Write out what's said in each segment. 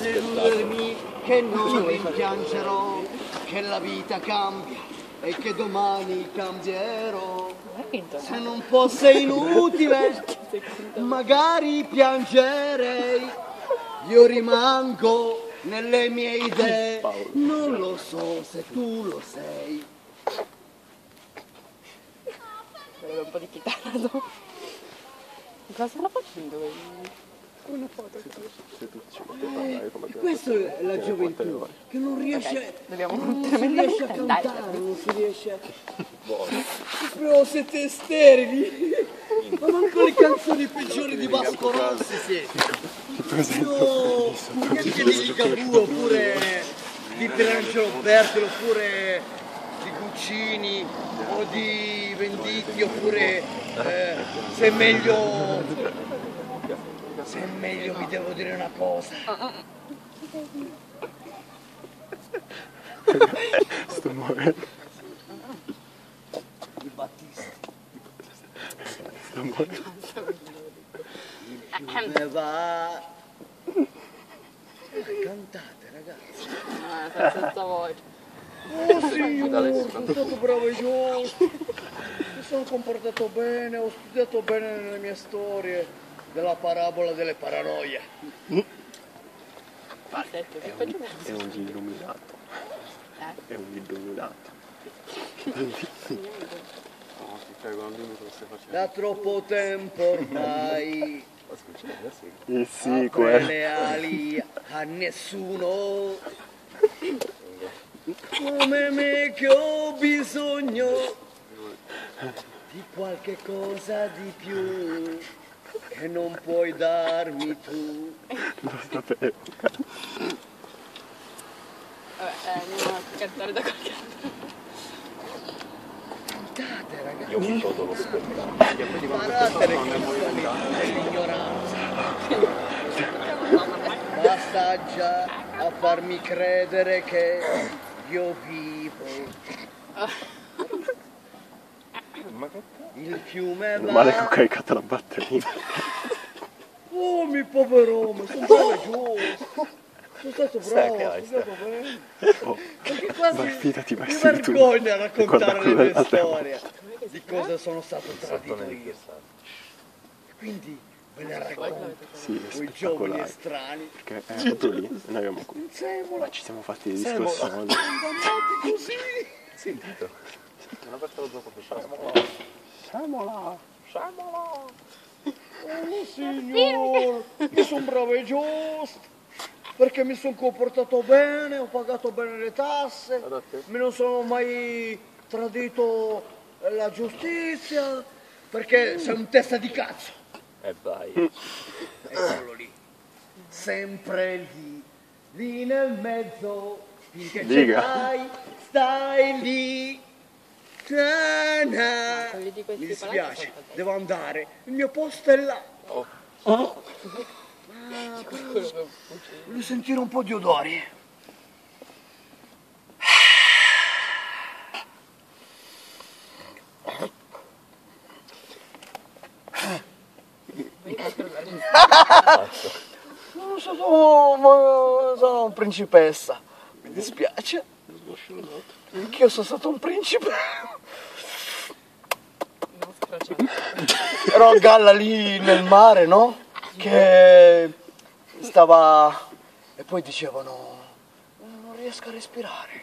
deludermi che non rimpiangerò, che la vita cambia e che domani cambierò. Se non fosse inutile, magari piangerei. Io rimango nelle mie idee, non lo so se tu lo sei. Sarebbe un po' di chitarra dopo. Cosa stanno facendo? Una foto. Questa è la gioventù, che non riesce, Dobbiamo non si riesce a cantare. cantare, non si riesce a... Proprio siete sterili, ma manco le canzoni peggiori di Vasco Rossi siete. No, niente di Ligabue oppure di Pierangelo Bertolo oppure di Guccini o di Venditti oppure se è meglio vi devo dire una cosa. Sto muovendo. Di Battisti. Sto muovendo. Il fiume va. Cantate ragazzi. Senza voce. Oh signore, sono stato bravo e giusto. Mi sono comportato bene, ho studiato bene nelle mie storie della parabola delle paranoie. È un libro illuminato. È un libro illuminato. Da troppo tempo ormai Sì, apre le ali a nessuno come me che ho bisogno di qualche cosa di più che non puoi darmi tu. Lo sapevo. Vabbè, andiamo a cantare da qualche altro. Cantate ragazzi, Io mi godo lo spettacolo. imparate le canzoni dell'ignoranza. Basta già a farmi credere che io vivo. Il fiume Meno male che ho va. caricato la batteria. Oh mi povero, ma sono bravo giusto. Sono stato bravo, sono stato bene. Oh, Perché quasi ma fidati, vai mi sei tu. vergogno a raccontare le mie l'altra storie di cosa sono stato tradito io. Quindi ve ne racconto Sì, è quei giovani spettacolare. strani. Perché è proprio lì, noi abbiamo... Semola, Ma ci siamo fatti dei Semola, discossoni. andati così. Sentito? Non ho aperto lo gioco per Semola! Oh signor, io sono bravo e giusto, perché mi sono comportato bene, ho pagato bene le tasse, mi non sono mai tradito la giustizia, perché sei un testa di cazzo. Vai. Eccolo lì, sempre lì nel mezzo, finché ce Diga. l'hai, stai lì. Ta-na. Quelli di questi Mi palazzi dispiace, sono fantasti. devo andare, il mio posto è là. Voglio sentire un po' di odori. Non so, sono principessa. Mi dispiace. Anch'io sono stato un principe. Ero a galla lì nel mare, no? Che stava... E poi dicevano, non riesco a respirare.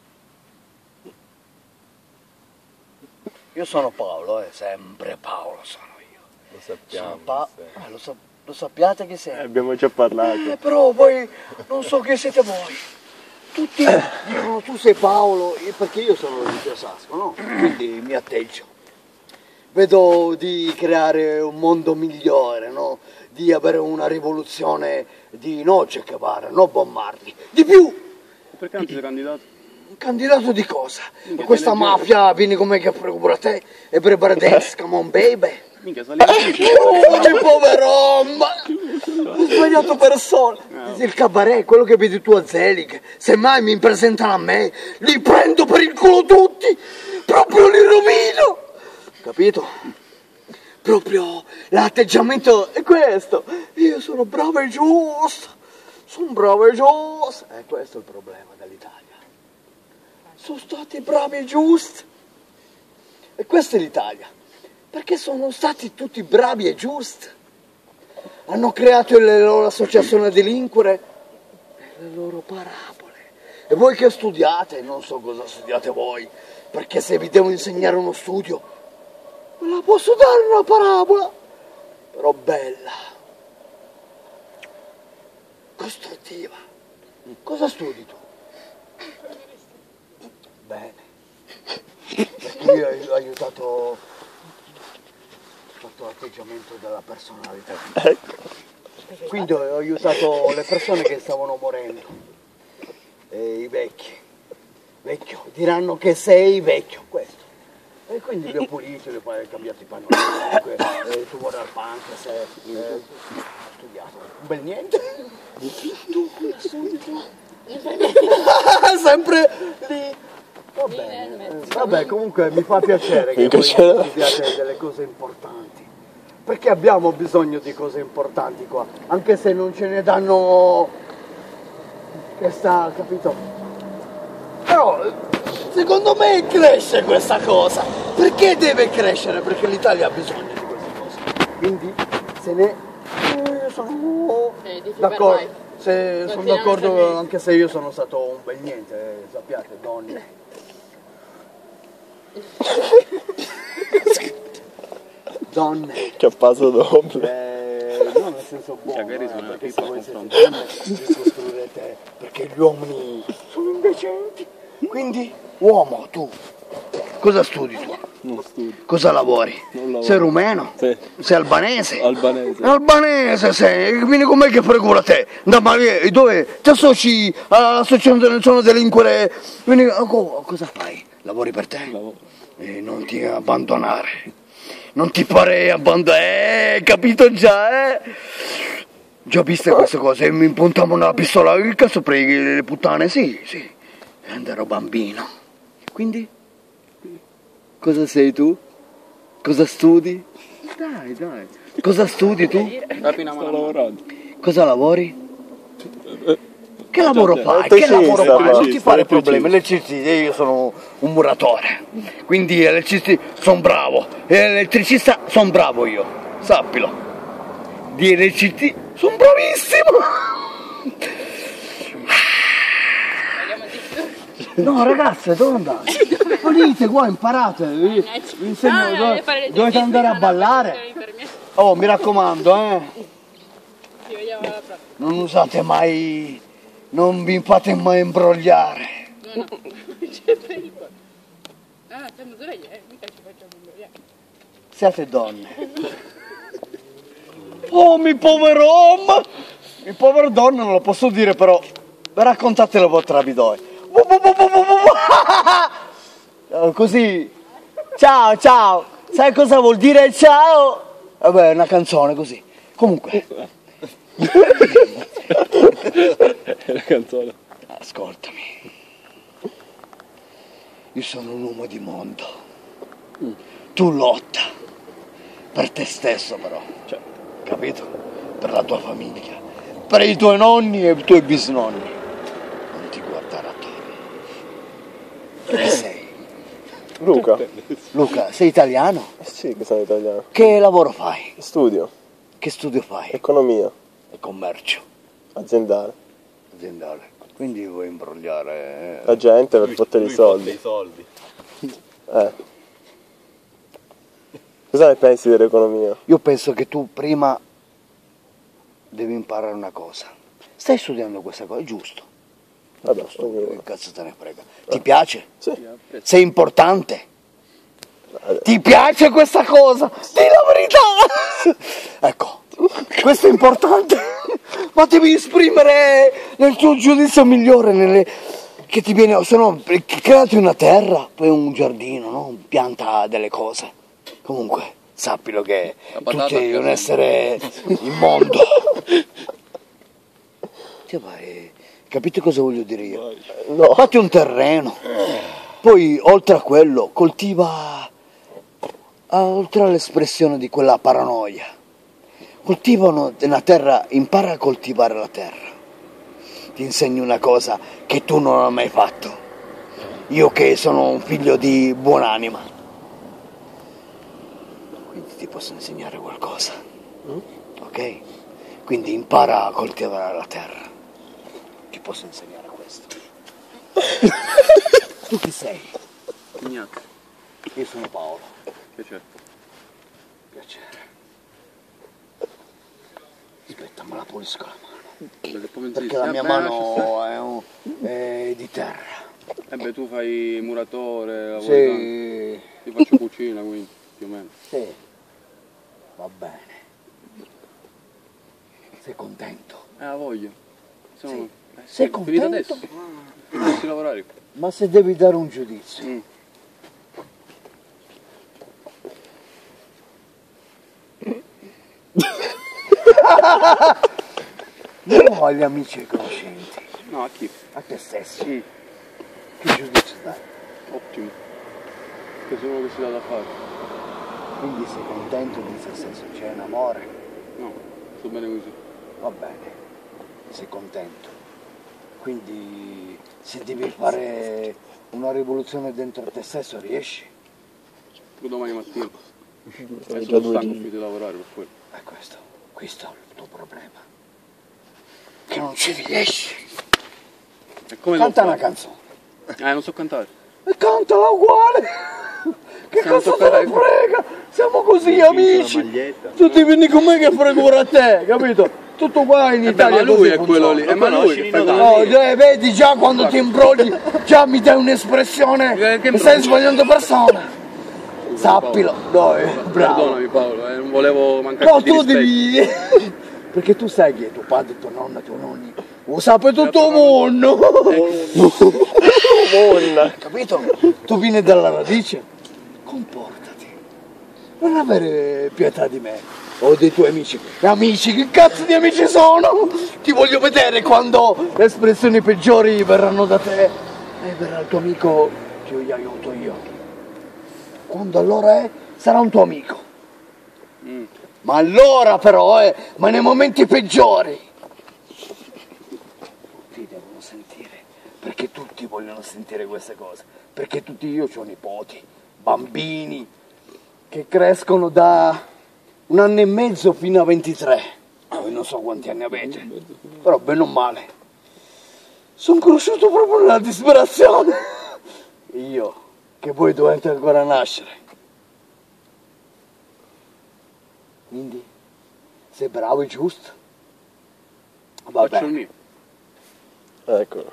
Io sono Paolo, sempre Paolo sono io. Lo Sono sappiamo. lo sappiate chi sei? Abbiamo già parlato. Però poi non so chi siete voi. Tutti dicono tu sei Paolo, perché io sono di Piasasco, no? Quindi mi atteggio. Vedo di creare un mondo migliore, no? Di avere una rivoluzione di no Che Guevara, no Bob Marley. Di più! Perché non ti sei candidato? Candidato di cosa? Questa mafia vieni come che pure te e prepara dance, come on baby. Minchia, sali Che povero, ma ho sbagliato persona. Il cabaret, quello che vedi tu a Zelig, se mai mi presentano a me, li prendo per il culo tutti, proprio li rovino. Capito? Proprio l'atteggiamento è questo. Io sono bravo e giusto. sono bravi e giusti. E questo è il problema dell'Italia. Sono stati bravi e giusti. E questa è l'Italia. Perché sono stati tutti bravi e giusti. Hanno creato le loro associazioni a delinquere e le loro parabole. E voi che studiate, non so cosa studiate voi, perché se vi devo insegnare uno studio, ve la posso dare una parabola, però bella, costruttiva. Cosa studi tu? Bene. Perché io ho aiutato l'atteggiamento della personalità. Quindi ho aiutato le persone che stavano morendo. E i vecchi. Vecchio, diranno che sei vecchio, questo. E quindi li ho puliti, li ho cambiato i pannolini, tumore al pancreas, ho studiato. Un bel niente. Tu cosa studi tu? Sempre lì. Vabbè, comunque mi fa piacere che voi studiate delle cose importanti. Perché abbiamo bisogno di cose importanti qua, anche se non ce ne danno questa, capito? Però secondo me cresce questa cosa. Perché deve crescere? Perché l'Italia ha bisogno di queste cose. Quindi se ne sono d'accordo. Sono d'accordo, anche se io sono stato un bel niente, sappiate, donne. Donne. Che passo dopo. No, nel senso buono, perché se voi siete donne vi costruirete, perché gli uomini sono indecenti. Quindi, uomo, tu, cosa studi tu? Non studio. Cosa lavori? Non lavoro. Sei rumeno? Sì. Sei albanese? Albanese. Albanese sei, quindi com'è che procura te? Dove? Ti associ all'associazione sono delinquere? Quindi, cosa fai? Lavori per te? Lavoro. E non ti abbandonare. Non ti farei abbandonare, capito già, eh? Già viste queste cose? Mi puntavano la pistola, il cazzo preghi le puttane? Sì. Quando ero bambino. Quindi? Cosa sei tu? Cosa studi? Dai. Cosa studi tu? Sto lavorando. Cosa lavori? Che lavoro fai? Elettricista, Che lavoro fai? Non ti elettricista, fare problemi, elettricista, io sono un muratore, quindi elettricista sono bravo, e elettricista sono bravo io, sappilo. Di elettricista sono bravissimo! No ragazze, dove andate? Venite qua, imparate, vi insegno dovete andare a ballare. Oh, mi raccomando, non usate mai, non vi fate mai imbrogliare. No. C'è pericolo. Siamo svegli, mica ci facciamo imbrogliare. Siate donne. Oh, mi povero uomo! Il povero donna non lo posso dire, però raccontate la vostra vita. Così, ciao, sai cosa vuol dire ciao? Vabbè, è una canzone così. Comunque. È la canzone. Ascoltami. Io sono un uomo di mondo. Tu lotta. Per te stesso però. Cioè, capito? Per la tua famiglia. Per i tuoi nonni e i tuoi bisnonni. Non ti guardare attorno. Chi sei? Luca, sei italiano? Sì, che sono italiano. Che lavoro fai? Studio. Che studio fai? Economia. E commercio. Aziendale. Quindi vuoi imbrogliare La gente per fottere i soldi. Cosa ne pensi dell'economia? Io penso che tu prima devi imparare una cosa. Stai studiando questa cosa, è giusto? Vabbè, Che cazzo te ne frega? Ti piace? Sì. Sei importante? Ti piace questa cosa? Dì la verità! Ecco, questo è importante, ma devi esprimere nel tuo giudizio migliore, che ti viene, se no, creati una terra, poi un giardino, no? Pianta delle cose. Comunque, sappilo che tu sei un essere immondo. Capite cosa voglio dire io? No. Fatti un terreno, poi oltre a quello coltiva, oltre all'espressione di quella paranoia, coltivano una terra, impara a coltivare la terra, ti insegno una cosa che tu non hai mai fatto. Io che sono un figlio di buonanima. Quindi ti posso insegnare qualcosa. Ok? Quindi impara a coltivare la terra. Ti posso insegnare questo. Tu chi sei? Ignato. Io sono Paolo. Piacere. Piacere. Aspetta, me la pulisco la mano. Perché la mia mano è di terra. Beh, tu fai muratore, lavori Sì. tanto. Io faccio cucina, quindi, più o meno. Sì. Va bene. Sei contento? Voglio. Sei Finito contento? adesso. Inizio a lavorare. Ma se devi dare un giudizio. Non agli amici e conoscenti. No, a chi? A te stesso. Che giudizio dai? Ottimo. Che solo che si dà da fare. Quindi sei contento di te stesso? C'è un amore? No, sto bene così. Va bene. Sei contento. Quindi se devi fare una rivoluzione dentro te stesso riesci? Pure domani mattina. Adesso sono stanco, finito di lavorare per quello. È questo è il tuo problema. Che non ci riesci. E come Canta devo una fare? canzone. Non so cantare. E cantala uguale! Che cosa te ne frega? Siamo così amici! Tu ti vieni con me che frego ora a te, capito? Tutto qua in Italia ma lui così è quello lì. funziona. Ma lui che fa No, vedi già quando ti imbrogli, già mi dai un'espressione che stai sbagliando persona. Sappilo, no, bravo. Perdonami Paolo, non volevo mancare No, di tu rispetto. devi... Perché tu sai che tuo padre, tua nonna, tuo nonno, lo sape tutto il mondo. Capito? Tu vieni dalla radice, comportati. Non avere pietà di me o dei tuoi amici. Amici, che cazzo di amici sono? Ti voglio vedere quando le espressioni peggiori verranno da te e verrà il tuo amico che io gli aiuto io. Quando allora sarà un tuo amico. Ma allora però, ma nei momenti peggiori. Tutti devono sentire, perché tutti vogliono sentire queste cose. Perché tutti io ho nipoti, bambini, che crescono da 1 anno e mezzo fino a 23. Voi non so quanti anni avete, però bene o male. Sono cresciuto proprio nella disperazione. Io, che voi dovete ancora nascere. Quindi, sei bravo e giusto? Va Faccio il bene. mio. Eccolo.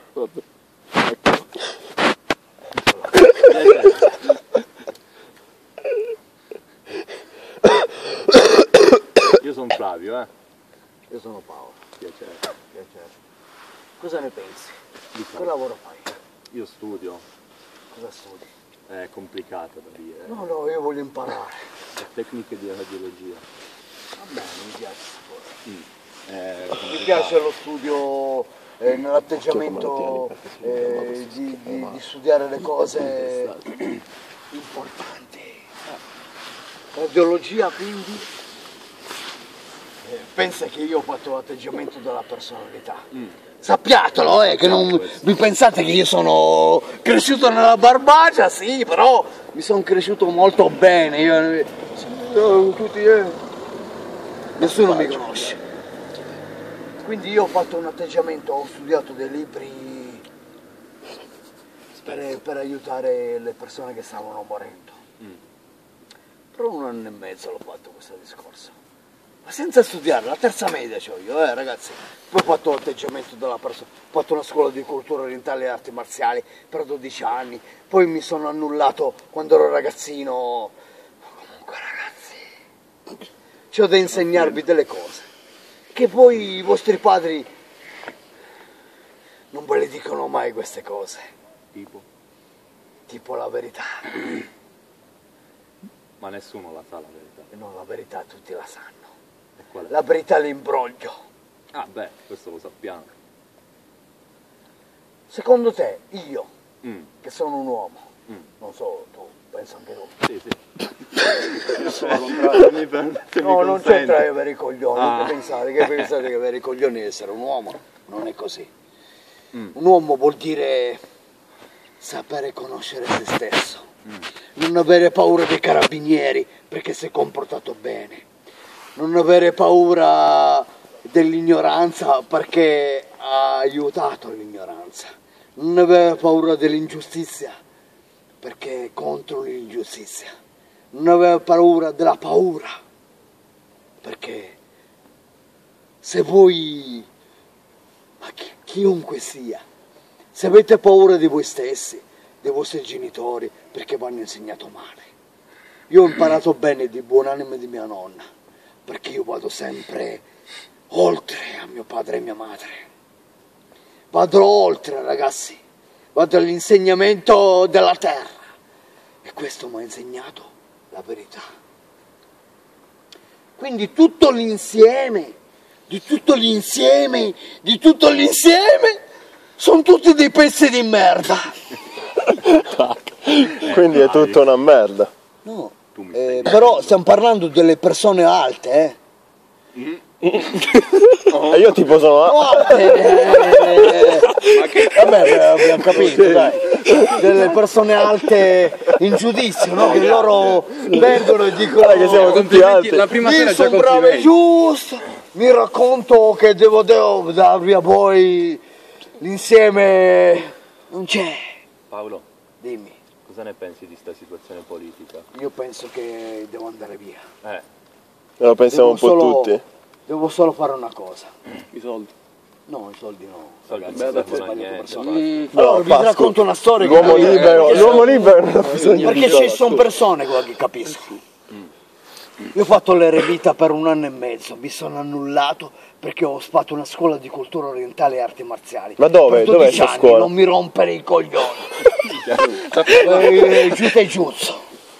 Io sono Flavio, Io sono Paolo. Piacere. Piacere. Cosa ne pensi? Di Che lavoro fai? Io studio. Cosa studi? È complicato da dire. No, io voglio imparare. Tecniche di radiologia. Va bene, mi piace. Mi piace lo studio nell'atteggiamento di studiare le cose importanti. Radiologia quindi? Pensa che io ho fatto l'atteggiamento della personalità. Sappiatelo, che non vi pensate che io sono cresciuto nella Barbagia, sì, però mi sono cresciuto molto bene. Nessuno mi conosce. Quindi io ho fatto un atteggiamento, ho studiato dei libri per aiutare le persone che stavano morendo. Per 1 anno e mezzo l'ho fatto questo discorso. Ma senza studiare, la terza media c'ho io, ragazzi. Poi ho fatto l'atteggiamento della persona, ho fatto una scuola di cultura orientale e arti marziali per 12 anni, poi mi sono annullato quando ero ragazzino. Comunque ragazzi, c'ho da insegnarvi delle cose, che poi i vostri padri non ve le dicono mai queste cose. Tipo la verità. Ma nessuno la sa la verità. No, la verità tutti la sanno. E qual è? La verità è l'imbroglio. Ah beh, questo lo sappiamo. Secondo te, io, che sono un uomo, non so, tu, penso anche tu. Sì, sì. Io sono contrario, No, non c'entra avere i coglioni, che pensate che avere i coglioni è essere un uomo? Non è così. Un uomo vuol dire sapere conoscere se stesso, non avere paura dei carabinieri perché si è comportato bene, non avere paura dell'ignoranza perché ha aiutato l'ignoranza, non avere paura dell'ingiustizia perché è contro l'ingiustizia, non avere paura della paura perché se voi, ma chiunque sia, se avete paura di voi stessi, dei vostri genitori, perché vi hanno insegnato male. Io ho imparato bene di buonanima di mia nonna, perché io vado sempre oltre a mio padre e mia madre. Vado oltre, ragazzi, vado all'insegnamento della terra. E questo mi ha insegnato la verità. Quindi tutto l'insieme, sono tutti dei pezzi di merda. Quindi è tutta una merda. No, però stiamo parlando delle persone alte, E io tipo sono... Vabbè, abbiamo capito, dai. Delle persone alte in giudizio, no? Che loro vengono e dicono che siamo tutti alti. La prima sera io già sono bravo e complimenti. giusto, mi racconto che devo darvi a voi l'insieme. Non c'è. Paolo, Dimmi, cosa ne pensi di sta situazione politica? io penso che devo andare via. Lo pensiamo un po' Devo tutti. Devo solo fare una cosa. I soldi. No, i soldi no. Soldi Ragazzi, non avete servono a sbagliato niente. persone. No, Allora vi Pasqua. racconto una storia. L'uomo che- libero non ha bisogno Perché di ci soldi. sono persone qua che capiscono. Io ho fatto l'eremita per 1 anno e mezzo, mi sono annullato perché ho fatto una scuola di cultura orientale e arti marziali. Ma dove? Per Dov'è 12 sta anni, scuola? non mi rompere i coglioni. Giù e giuzzo.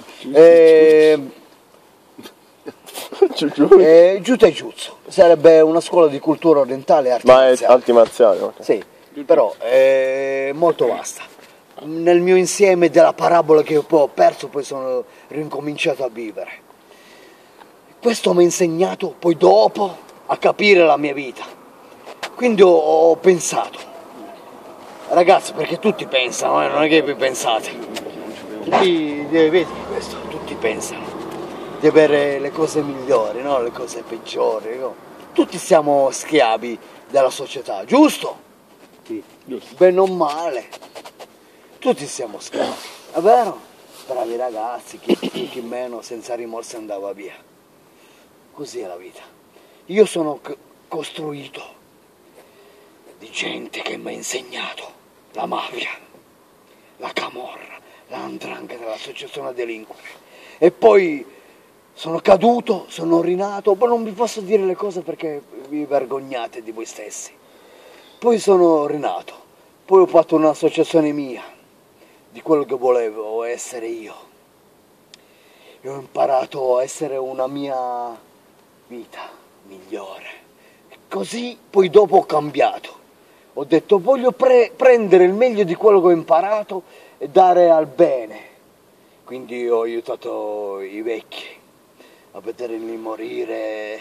Giù e giuzzo. Sarebbe una scuola di cultura orientale e arti Ma è marziali. arti marziali, ok. Sì, però è molto vasta. Nel mio insieme della parabola che poi ho perso, poi sono rincominciato a vivere. Questo mi ha insegnato poi dopo a capire la mia vita. Quindi ho pensato, ragazzi, perché tutti pensano, non è che voi pensate. Vedi questo, tutti pensano di avere le cose migliori, no? Le cose peggiori, no? Tutti siamo schiavi della società, giusto? Sì, giusto. Bene o male, tutti siamo schiavi, è vero? Bravi ragazzi, chi meno senza rimorsi andava via. Così è la vita. Io sono costruito di gente che mi ha insegnato la mafia, la camorra, la 'ndrangheta, l'associazione a delinquere. E poi sono caduto, sono rinato, poi non vi posso dire le cose perché vi vergognate di voi stessi. Poi sono rinato, poi ho fatto un'associazione mia, di quello che volevo essere io. E ho imparato a essere una mia vita migliore. E così poi dopo ho cambiato. Ho detto voglio prendere il meglio di quello che ho imparato e dare al bene. Quindi ho aiutato i vecchi a vederli morire.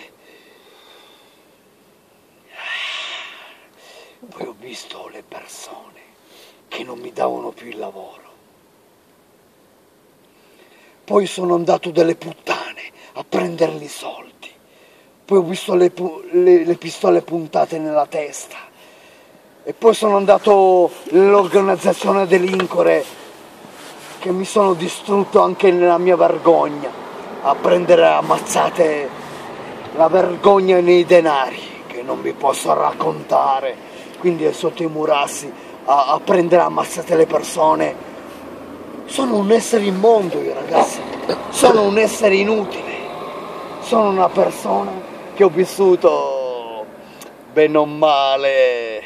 Poi ho visto le persone che non mi davano più il lavoro. Poi sono andato dalle puttane a prenderli i soldi. Poi ho visto le pistole puntate nella testa. E poi sono andato nell'organizzazione a delinquere, che mi sono distrutto anche nella mia vergogna, a prendere ammazzate, la vergogna nei denari, che non vi posso raccontare. Quindi è sotto i murassi a prendere ammazzate le persone. Sono un essere immondo io, ragazzi, sono un essere inutile, sono una persona che ho vissuto bene o male,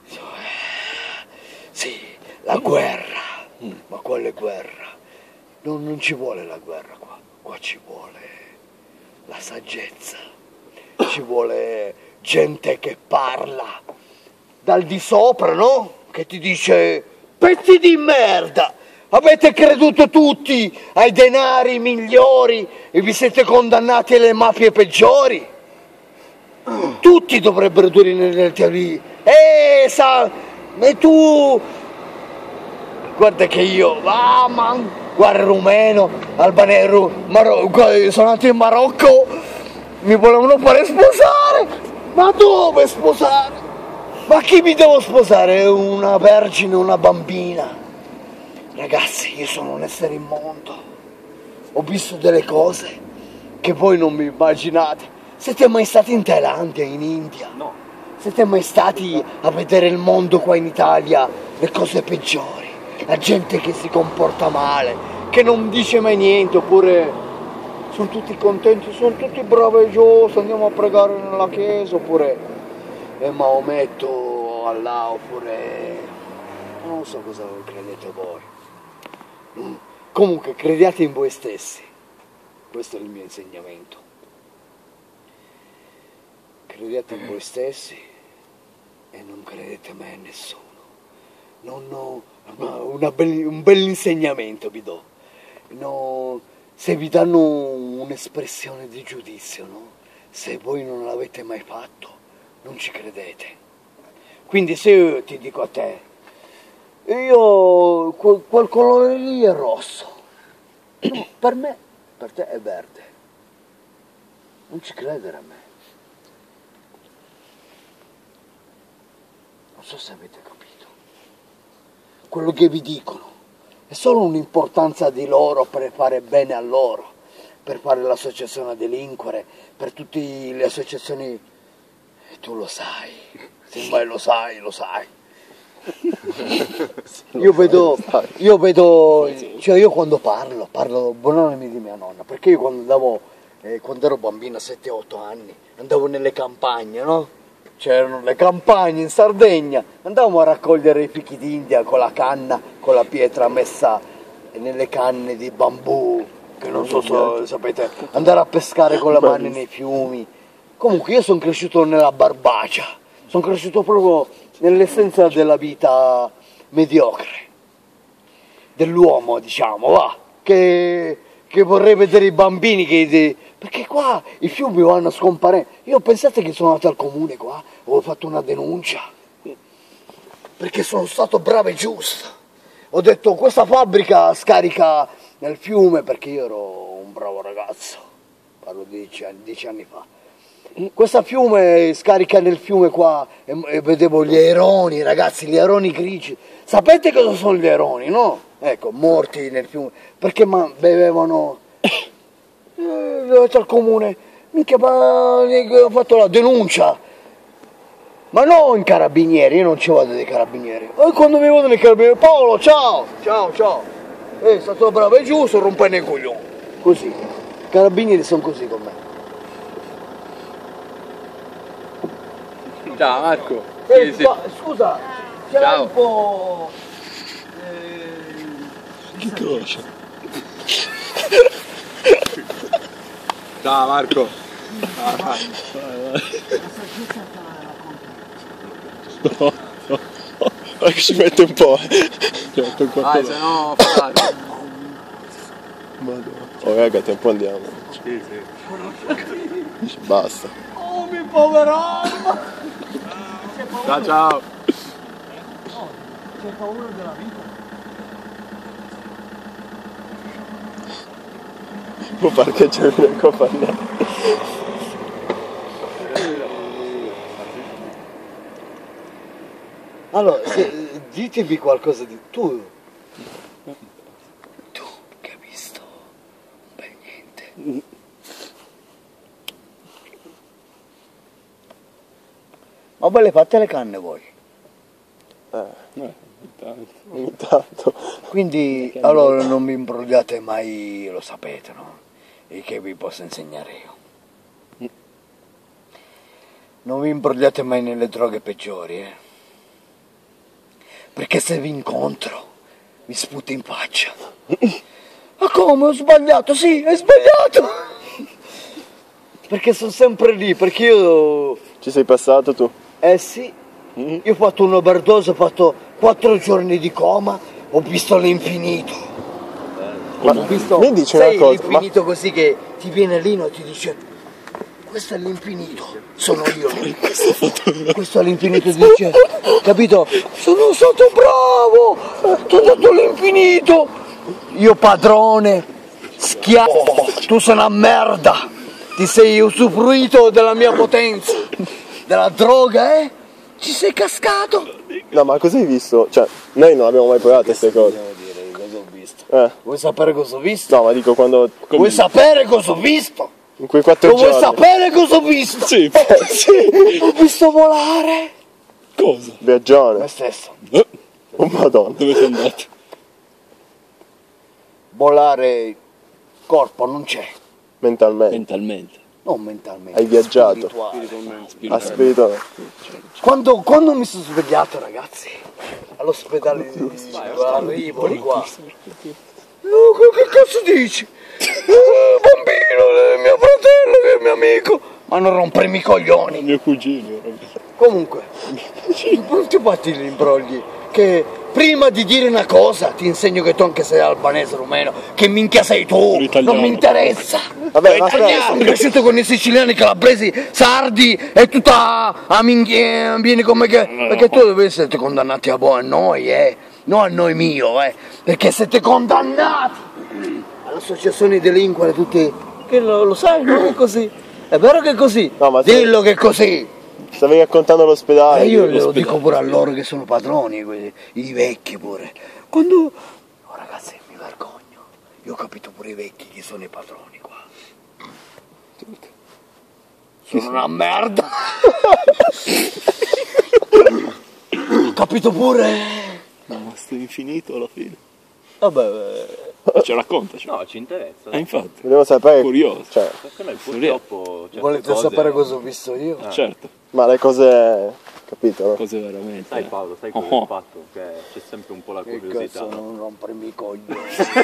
sì, la guerra, ma quale guerra? Non ci vuole la guerra qua ci vuole la saggezza, ci vuole gente che parla dal di sopra, no? Che ti dice, pezzi di merda! Avete creduto tutti ai denari migliori e vi siete condannati alle mafie peggiori? Tutti dovrebbero dire nelle teorie. E tu... Guarda che io... guarda, rumeno, albanese, sono andato in Marocco, mi volevano fare sposare. Ma dove sposare? Ma chi mi devo sposare? Una vergine, una bambina? Ragazzi, io sono un essere immondo. Ho visto delle cose che voi non mi immaginate. Siete mai stati in Thailandia, in India? No. Siete mai stati a vedere il mondo qua in Italia? Le cose peggiori. La gente che si comporta male, che non dice mai niente, oppure sono tutti contenti, sono tutti bravi e giusti, andiamo a pregare nella chiesa, oppure Maometto, Allah, oppure non so cosa credete voi. Comunque crediate in voi stessi, questo è il mio insegnamento. Crediate in voi stessi e non credete mai a nessuno. Un bel insegnamento vi do. No, se vi danno un'espressione di giudizio, no? Se voi non l'avete mai fatto, non ci credete. Quindi se io ti dico a te, io quel colore lì è rosso, no, per me, per te è verde. Non ci credere a me. Non so se avete capito. Quello che vi dicono è solo un'importanza di loro per fare bene a loro, per fare l'associazione a delinquere, per tutte le associazioni. E tu lo sai, se mai lo sai. Io vedo, cioè io quando parlo buonanimi di mia nonna, perché io quando ero bambino a 7-8 anni, andavo nelle campagne, no? C'erano le campagne in Sardegna, andavamo a raccogliere i fichi d'India con la canna, con la pietra messa nelle canne di bambù, che non so se sapete, andare a pescare con le mani nei fiumi. Comunque io sono cresciuto nella barbacia, sono cresciuto proprio nell'essenza della vita mediocre, dell'uomo, diciamo, va, che vorrei vedere i bambini perché qua i fiumi vanno a scomparire. Io pensate che sono andato al comune qua, ho fatto una denuncia, perché sono stato bravo e giusto. Ho detto questa fabbrica scarica nel fiume, perché io ero un bravo ragazzo, parlo di 10 anni fa. Questa fiume scarica nel fiume qua e vedevo gli aironi, ragazzi, gli aironi grigi. Sapete cosa sono gli aironi, no? Ecco, morti nel fiume, perché bevevano. Ho detto al comune, minchia, ma ho fatto la denuncia. Ma non i carabinieri, io non ci vado dei carabinieri. E quando mi vedono i carabinieri, Paolo, ciao. È stato bravo e giusto, rompendo i coglioni. Così. I carabinieri sono così con me. Ciao Marco. Scusa, ce l'hai un po'... Che cosa? Ciao Marco. No. Ma che ci mette un po'. Vai, se no fa male. Madonna. Oh raga, tempo andiamo. Sì. Basta. Oh, mi poverò! Ciao. C'è paura della vita. Può parcheggiare nel cofanetto. Allora, ditevi qualcosa di tu che hai visto per niente. Ma voi le fate le canne voi? Ogni tanto. Quindi allora non mi imbrogliate mai, lo sapete, no? E che vi posso insegnare io. Non vi imbrogliate mai nelle droghe peggiori, perché se vi incontro mi sputo in faccia. Ma come, ho sbagliato? Sì, hai sbagliato! Perché sono sempre lì, perché io... Ci sei passato tu? Eh sì, io ho fatto un'overdose, ho fatto 4 giorni di coma, ho visto l'infinito. Ma Ho visto, mi dici sai, una cosa, l'infinito così che ti viene lì e ti dice questo è l'infinito, sono io. Questo è l'infinito, dice, capito? Sono stato bravo, ti ho dato l'infinito. Io padrone, schiavo, tu sei una merda. Ti sei usufruito della mia potenza, della droga, eh? Ci sei cascato. No, ma cosa hai visto? Cioè, noi non abbiamo mai provato queste cose. Devo dire cosa ho visto. Vuoi sapere cosa ho visto? No, ma dico quando... Vuoi sapere cosa ho visto? In quei 4 Lo giorni... vuoi sapere cosa ho visto? Sì. Sì. Ho visto volare. Cosa? Viaggione. Me stesso. Oh madonna. Dove sei andato? Volare, corpo non c'è. Mentalmente. Mentalmente. Non mentalmente. Hai viaggiato. spirituale. A spirito. Quando mi sono svegliato, ragazzi, all'ospedale di Rivoli qua. Che cazzo dici? Bambino, mio fratello, che è mio amico. Ma non rompermi i coglioni. Mio cugino. Comunque, non ti fatti gli imbrogli. Che prima di dire una cosa ti insegno che tu anche sei albanese rumeno. Che minchia sei tu? Non mi interessa. Vabbè, ma Sono cresciuto con i siciliani, calabresi, sardi e tutta a minchia, vieni come che... Perché tu dove siete condannati a voi, a noi, non a noi mio, perché siete condannati all'associazione di delinquere tutti... Che lo sai, non è così? È vero che è così? No, ma dillo che è così! stavi raccontando l'ospedale. E io glielo dico pure a loro che sono padroni, i vecchi pure. Quando... Oh ragazzi, mi vergogno. Io ho capito pure i vecchi chi sono i padroni qua. Sono una merda. Ho capito pure. No, ma sto infinito alla fine. Vabbè, Ci raccontaci. No, ci interessa. Infatti. Volevo sapere. Curioso. Cioè, Perché noi purtroppo certe volete cose- sapere cosa ho visto io? Certo. ma le cose. Capito, no? Cose veramente. Sai Paolo, sai cosa Oh. ho fatto? Che c'è sempre un po' la Che curiosità. cazzo, non rompermi i coglioni.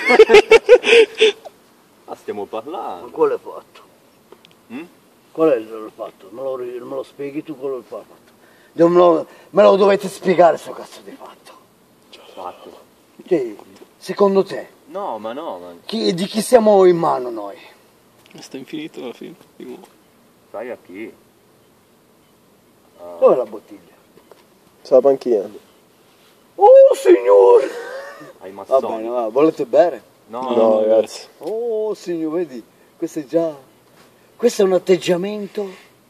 Ah, stiamo Ma parlando. qual è fatto? Mm? Qual è il fatto? Me lo spieghi tu quello che fa fatto? Me lo dovete spiegare sto cazzo di fatto. Fatto. Che, secondo te, No, ma no, ma di chi siamo in mano noi? Sto infinito alla fine. Di nuovo. sai a chi? Dov'è la bottiglia? Sulla panchina. Oh signore! Ai Va massoni. bene, va, volete bere? No, No, ragazzi. Oh signore, vedi, questo è già... Questo è un atteggiamento.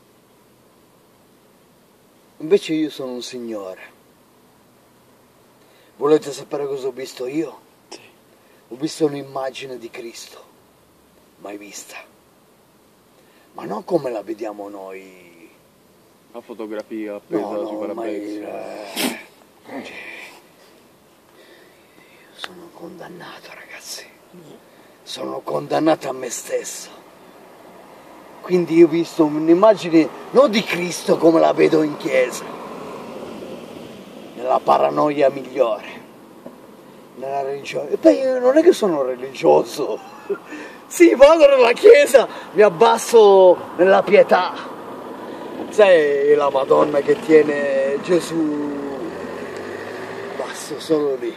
Invece io sono un signore. Volete sapere cosa ho visto io? Sì. Ho visto un'immagine di Cristo, mai vista. Ma non come la vediamo noi. La fotografia appesa No, sui no, parabrezzi. Io sono condannato, ragazzi. Sono condannato a me stesso. Quindi io ho visto un'immagine non di Cristo come la vedo in chiesa, nella paranoia migliore, nella religione. E poi io non è che sono religioso. Sì, vado nella chiesa, mi abbasso nella pietà. Sai la Madonna che tiene Gesù, basso solo lì.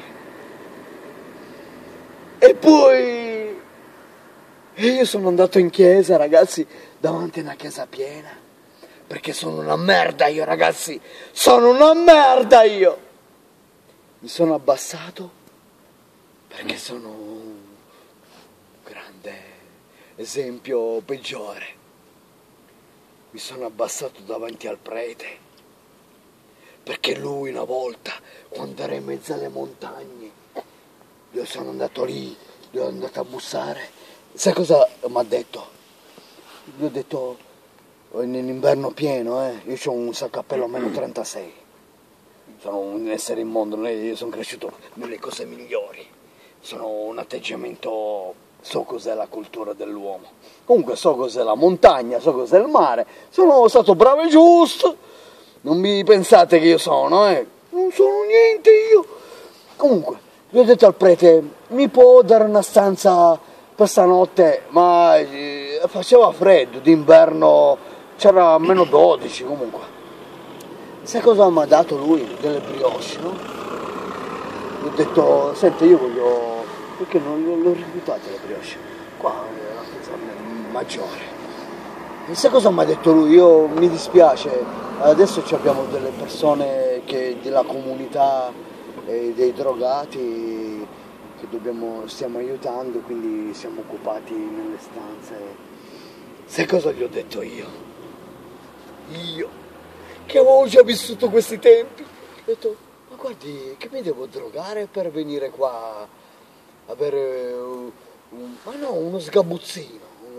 E poi io sono andato in chiesa, ragazzi, davanti a una chiesa piena, perché sono una merda io, ragazzi, sono una merda io. Mi sono abbassato perché sono un grande esempio peggiore. Mi sono abbassato davanti al prete, perché lui una volta, quando era in mezzo alle montagne, io sono andato lì, gli ho andato a bussare. Sai cosa mi ha detto? Gli ho detto, nell'inverno pieno, io ho un saccappello meno 36. Sono un essere immondo, io sono cresciuto nelle cose migliori. Sono un atteggiamento... So cos'è la cultura dell'uomo. Comunque so cos'è la montagna, so cos'è il mare. Sono stato bravo e giusto. Non mi pensate che io sono, Non sono niente io. Comunque, gli ho detto al prete, mi può dare una stanza per stanotte? Ma faceva freddo, d'inverno c'era meno 12 comunque. Sai cosa mi ha dato lui? Delle brioche, no? Gli ho detto, senti, io voglio... Perché non l'ho rifiutato le brioche? Qua è una pizza maggiore. Sai cosa mi ha detto lui? Io mi dispiace, adesso abbiamo delle persone della comunità dei drogati che stiamo aiutando, quindi siamo occupati nelle stanze. Sai cosa gli ho detto io? Io, che avevo già vissuto questi tempi, ho detto, ma guardi, che mi devo drogare per venire qua a bere uno sgabuzzino?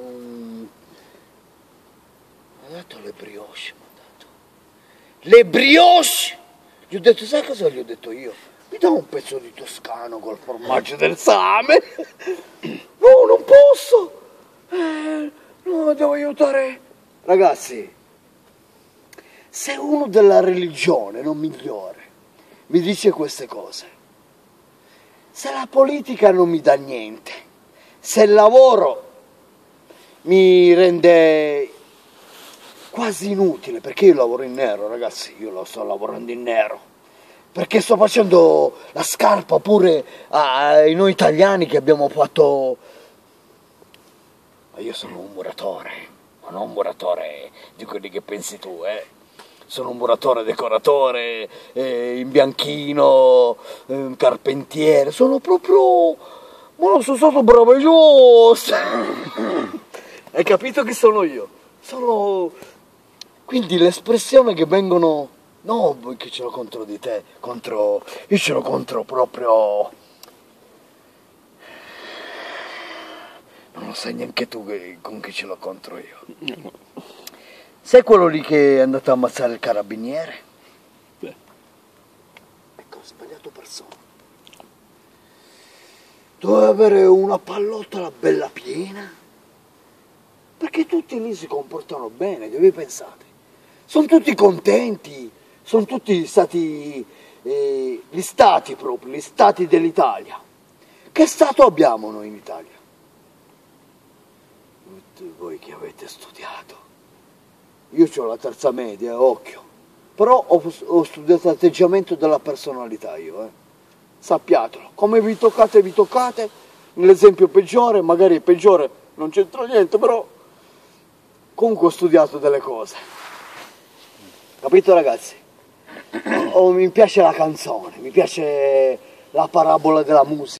Mi ha dato le brioche, mi ha dato. Le brioche! Gli ho detto, sai cosa gli ho detto io? Mi dà un pezzo di toscano col formaggio del same? No, non posso! No, devo aiutare. Ragazzi, se uno della religione, non migliore, mi dice queste cose, se la politica non mi dà niente, se il lavoro mi rende quasi inutile, perché io lavoro in nero, ragazzi, io lo sto lavorando in nero, perché sto facendo la scarpa pure ai noi italiani che abbiamo fatto. Ma io sono un muratore, ma non un muratore di quelli che pensi tu, Sono un muratore, decoratore, imbianchino, carpentiere, sono proprio. Ma non sono stato bravo io! Hai capito chi sono io? Sono. Quindi l'espressione che vengono, no che ce l'ho contro di te, io ce l'ho contro proprio, non lo sai neanche tu con chi ce l'ho contro io. Sai quello lì che è andato a ammazzare il carabiniere? Beh. Ecco, ho sbagliato persona. Doveva avere una pallottola bella piena, perché tutti lì si comportano bene, che vi pensate? Sono tutti contenti, sono tutti stati, gli stati proprio, gli stati dell'Italia. Che stato abbiamo noi in Italia? Tutti voi che avete studiato. Io ho la terza media, occhio. Però ho studiato l'atteggiamento della personalità io, Sappiatelo. Come vi toccate, nell'esempio peggiore, magari il peggiore non c'entra niente, però comunque ho studiato delle cose. Capito ragazzi? Mi piace la canzone, mi piace la parabola della musica.